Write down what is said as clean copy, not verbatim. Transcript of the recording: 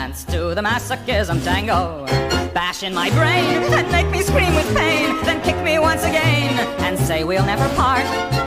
dance to the Massichism Tango. Bash in my brain and make me scream with pain, then kick me once again and say we'll never part.